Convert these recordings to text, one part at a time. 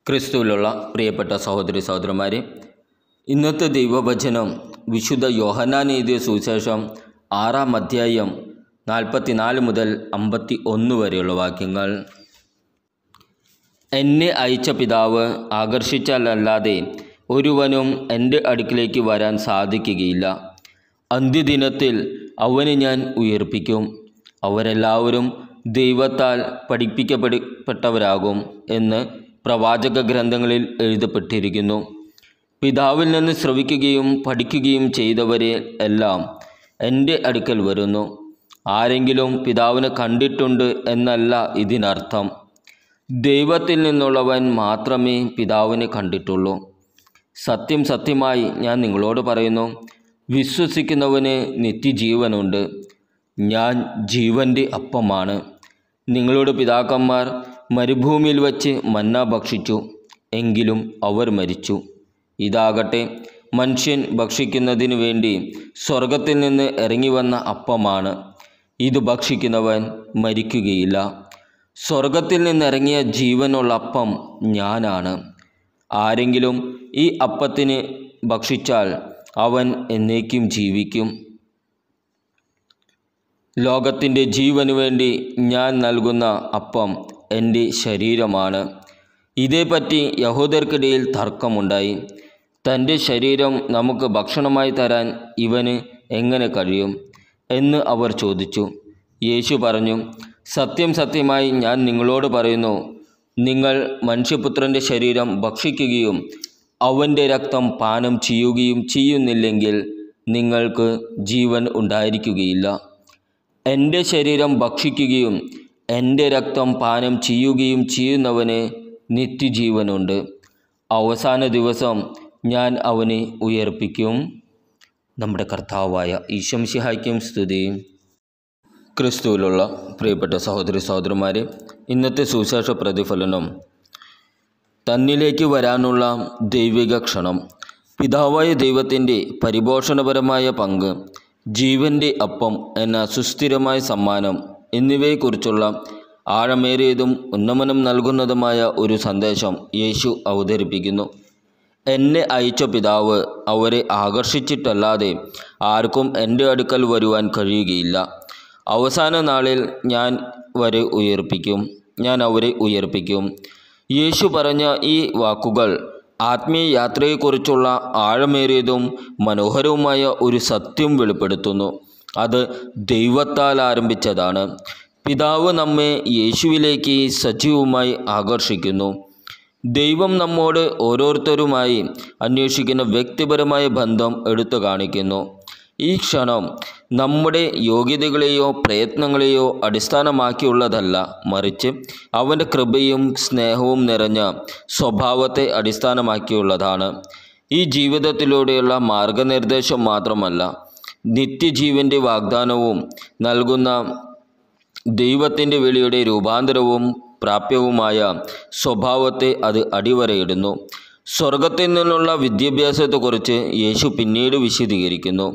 ക്രിസ്തുവിലുള്ള പ്രിയപ്പെട്ട സഹോദരി സഹോദരന്മാരെ, ഇന്നത്തെ ദൈവവചനം വിശുദ്ധ യോഹന്നാൻ എഴുതിയ സുവിശേഷം 6-ാം അധ്യായം 44 മുതൽ 51 വരെയുള്ള വാക്യങ്ങൾ. എന്നെ അയച്ച പിതാവ് ആകർഷിച്ചാലല്ലാതെ ഒരുവനും എൻ്റെ അടുക്കിലേക്ക് വരാൻ സാധിക്കുകയില്ല. അന്ത്യദിനത്തിൽ അവനെ ഞാൻ ഉയർപ്പിക്കും. അവരെല്ലാവരും ദൈവത്താൽ പഠിപ്പിക്കപ്പെട്ടവരാകും എന്ന് പ്രവാചക ഗ്രന്ഥങ്ങളിൽ എഴുതപ്പെട്ടിരിക്കുന്നു. പിതാവിൽ നിന്ന് ശ്രവിക്കുകയും പഠിക്കുകയും ചെയ്തവരെ എല്ലാം എൻ്റെ അടുക്കൽ വരുന്നു. ആരെങ്കിലും പിതാവിനെ കണ്ടിട്ടുണ്ട് എന്നല്ല ഇതിനർത്ഥം. ദൈവത്തിൽ നിന്നുള്ളവൻ മാത്രമേ പിതാവിനെ കണ്ടിട്ടുള്ളൂ. സത്യം സത്യമായി ഞാൻ നിങ്ങളോട് പറയുന്നു, വിശ്വസിക്കുന്നവന് നിത്യജീവനുണ്ട്. ഞാൻ ജീവൻ്റെ അപ്പമാണ്. നിങ്ങളുടെ പിതാക്കന്മാർ മരുഭൂമിയിൽ വച്ച് മന്ന ഭക്ഷിച്ചു, എങ്കിലും അവർ മരിച്ചു. ഇതാകട്ടെ മനുഷ്യൻ ഭക്ഷിക്കുന്നതിനു വേണ്ടി സ്വർഗത്തിൽ നിന്ന് ഇറങ്ങി വന്ന അപ്പമാണ്. ഇത് ഭക്ഷിക്കുന്നവൻ മരിക്കുകയില്ല. സ്വർഗത്തിൽ നിന്നിറങ്ങിയ ജീവനുള്ള അപ്പം ഞാനാണ്. ആരെങ്കിലും ഈ അപ്പത്തിന് ഭക്ഷിച്ചാൽ അവൻ എന്നേക്കും ജീവിക്കും. ലോകത്തിൻ്റെ ജീവനു വേണ്ടി ഞാൻ നൽകുന്ന അപ്പം എൻ്റെ ശരീരമാണ്. ഇതേപ്പറ്റി യഹൂദർക്കിടയിൽ തർക്കമുണ്ടായി. തൻ്റെ ശരീരം നമുക്ക് ഭക്ഷണമായി തരാൻ ഇവന് എങ്ങനെ കഴിയും എന്ന് അവർ ചോദിച്ചു. യേശു പറഞ്ഞു, സത്യം സത്യമായി ഞാൻ നിങ്ങളോട് പറയുന്നു, നിങ്ങൾ മനുഷ്യപുത്രൻ്റെ ശരീരം ഭക്ഷിക്കുകയും അവൻ്റെ രക്തം പാനം ചെയ്യുകയും ചെയ്യുന്നില്ലെങ്കിൽ നിങ്ങൾക്ക് ജീവൻ ഉണ്ടായിരിക്കുകയില്ല. എൻ്റെ ശരീരം ഭക്ഷിക്കുകയും എൻ്റെ രക്തം പാനം ചെയ്യുകയും ചെയ്യുന്നവന് നിത്യജീവനുണ്ട്. അവസാന ദിവസം ഞാൻ അവനെ ഉയർപ്പിക്കും. നമ്മുടെ കർത്താവായ ഈശോ മിശിഹായ്ക്കും സ്തുതി. ക്രിസ്തുവിലുള്ള പ്രിയപ്പെട്ട സഹോദരി സഹോദരന്മാരെ, ഇന്നത്തെ സുവിശേഷ പ്രതിഫലനം തന്നിലേക്ക് വരാനുള്ള ദൈവിക ക്ഷണം, പിതാവായ ദൈവത്തിൻ്റെ പരിപോഷണപരമായ പങ്ക്, ജീവൻ്റെ അപ്പം എന്ന സുസ്ഥിരമായ സമ്മാനം എന്നിവയെക്കുറിച്ചുള്ള ആഴമേറിയതും ഉന്നമനം നൽകുന്നതുമായ ഒരു സന്ദേശം യേശു അവതരിപ്പിക്കുന്നു. എന്നെ അയച്ച പിതാവ് അവരെ ആകർഷിച്ചിട്ടല്ലാതെ ആർക്കും എൻ്റെ അടുക്കൽ വരുവാൻ കഴിയുകയില്ല. അവസാന നാളിൽ ഞാൻ അവരെ ഉയർപ്പിക്കും. യേശു പറഞ്ഞ ഈ വാക്കുകൾ ആത്മീയ യാത്രയെക്കുറിച്ചുള്ള ആഴമേറിയതും മനോഹരവുമായ ഒരു സത്യം വെളിപ്പെടുത്തുന്നു. അത് ദൈവത്താൽ ആരംഭിച്ചതാണ്. പിതാവ് നമ്മെ യേശുവിലേക്ക് സജീവമായി ആകർഷിക്കുന്നു. ദൈവം നമ്മോട് ഓരോരുത്തരുമായി അന്വേഷിക്കുന്ന വ്യക്തിപരമായ ബന്ധം എടുത്തു കാണിക്കുന്നു. ഈ ക്ഷണം നമ്മുടെ യോഗ്യതകളെയോ പ്രയത്നങ്ങളെയോ അടിസ്ഥാനമാക്കിയുള്ളതല്ല, മറിച്ച് അവൻ്റെ കൃപയും സ്നേഹവും നിറഞ്ഞ സ്വഭാവത്തെ അടിസ്ഥാനമാക്കിയുള്ളതാണ്. ഈ ജീവിതത്തിലൂടെയുള്ള മാർഗനിർദ്ദേശം മാത്രമല്ല, നിത്യജീവൻ്റെ വാഗ്ദാനവും നൽകുന്ന ദൈവത്തിൻ്റെ വിളിയുടെ രൂപാന്തരവും പ്രാപ്യവുമായ സ്വഭാവത്തെ അത് അടിവരയിടുന്നു. സ്വർഗത്തിൽ നിന്നുള്ള വിദ്യാഭ്യാസത്തെക്കുറിച്ച് യേശു പിന്നീട് വിശദീകരിക്കുന്നു.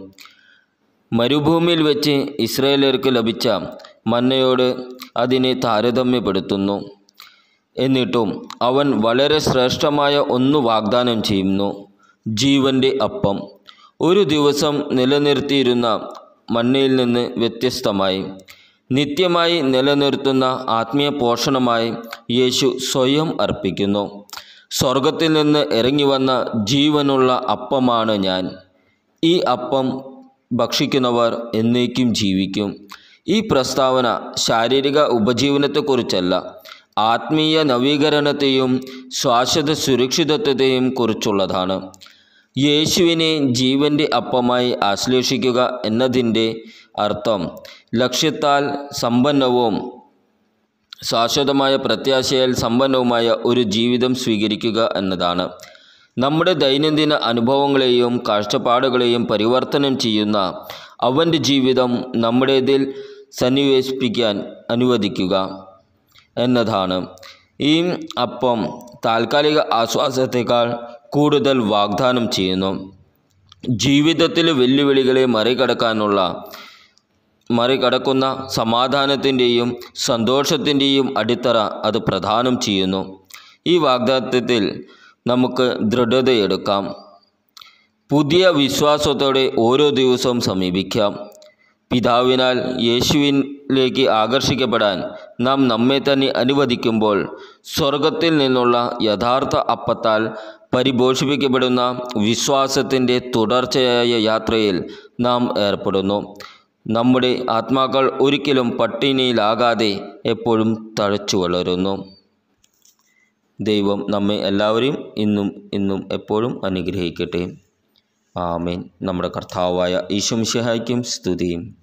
മരുഭൂമിയിൽ വെച്ച് ഇസ്രായേലർക്ക് ലഭിച്ച മന്നയോട് അതിനെ താരതമ്യപ്പെടുത്തുന്നു. എന്നിട്ടും അവൻ വളരെ ശ്രേഷ്ഠമായ ഒന്ന് വാഗ്ദാനം ചെയ്യുന്നു, ജീവൻ്റെ അപ്പം. ഒരു ദിവസം നിലനിർത്തിയിരുന്ന മന്നയിൽ നിന്ന് വ്യത്യസ്തമായി നിത്യമായി നിലനിർത്തുന്ന ആത്മീയ പോഷണമായി യേശു സ്വയം അർപ്പിക്കുന്നു. സ്വർഗത്തിൽ നിന്ന് ഇറങ്ങി വന്ന ജീവനുള്ള അപ്പമാണ് ഞാൻ. ഈ അപ്പം ഭക്ഷിക്കുന്നവർ എന്നേക്കും ജീവിക്കും. ഈ പ്രസ്താവന ശാരീരിക ഉപജീവനത്തെക്കുറിച്ചല്ല, ആത്മീയ നവീകരണത്തെയും ശാശ്വത സുരക്ഷിതത്വത്തെയും കുറിച്ചുള്ളതാണ്. യേശുവിനെ ജീവൻ്റെ അപ്പമായി ആശ്ലേഷിക്കുക എന്നതിൻ്റെ അർത്ഥം ലക്ഷ്യത്താൽ സമ്പന്നവും ശാശ്വതമായ പ്രത്യാശയാൽ സമ്പന്നവുമായ ഒരു ജീവിതം സ്വീകരിക്കുക എന്നതാണ്. നമ്മുടെ ദൈനംദിന അനുഭവങ്ങളെയും കാഴ്ചപ്പാടുകളെയും പരിവർത്തനം ചെയ്യുന്ന അവൻ്റെ ജീവിതം നമ്മുടേതിൽ സന്നിവേശിപ്പിക്കാൻ അനുവദിക്കുക എന്നതാണ്. ഈ അപ്പം താൽക്കാലിക ആശ്വാസത്തേക്കാൾ കൂടുതൽ വാഗ്ദാനം ചെയ്യുന്നു. ജീവിതത്തിലെ വെല്ലുവിളികളെ മറികടക്കുന്ന സമാധാനത്തിൻ്റെയും സന്തോഷത്തിൻ്റെയും അടിത്തറ അത് പ്രദാനം ചെയ്യുന്നു. ഈ വാഗ്ദാനത്തിൽ നമുക്ക് ദൃഢതയെടുക്കാം. പുതിയ വിശ്വാസത്തോടെ ഓരോ ദിവസവും സമീപിക്കാം. പിതാവിനാൽ യേശുവിലേക്ക് ആകർഷിക്കപ്പെടാൻ നാം നമ്മെ തന്നെ അനുവദിക്കുമ്പോൾ സ്വർഗത്തിൽ നിന്നുള്ള യഥാർത്ഥ അപ്പത്താൽ പരിപോഷിപ്പിക്കപ്പെടുന്ന വിശ്വാസത്തിൻ്റെ തുടർച്ചയായ യാത്രയിൽ നാം ഏർപ്പെടുന്നു. നമ്മുടെ ആത്മാക്കൾ ഒരിക്കലും പട്ടിണിയിലാകാതെ എപ്പോഴും തഴച്ചു വളരുന്നു. ദൈവം നമ്മെ എല്ലാവരെയും ഇന്നും എപ്പോഴും അനുഗ്രഹിക്കട്ടെ. ആമേൻ. നമ്മുടെ കർത്താവായ ഈശോ മിശിഹായ്ക്കും സ്തുതിയും.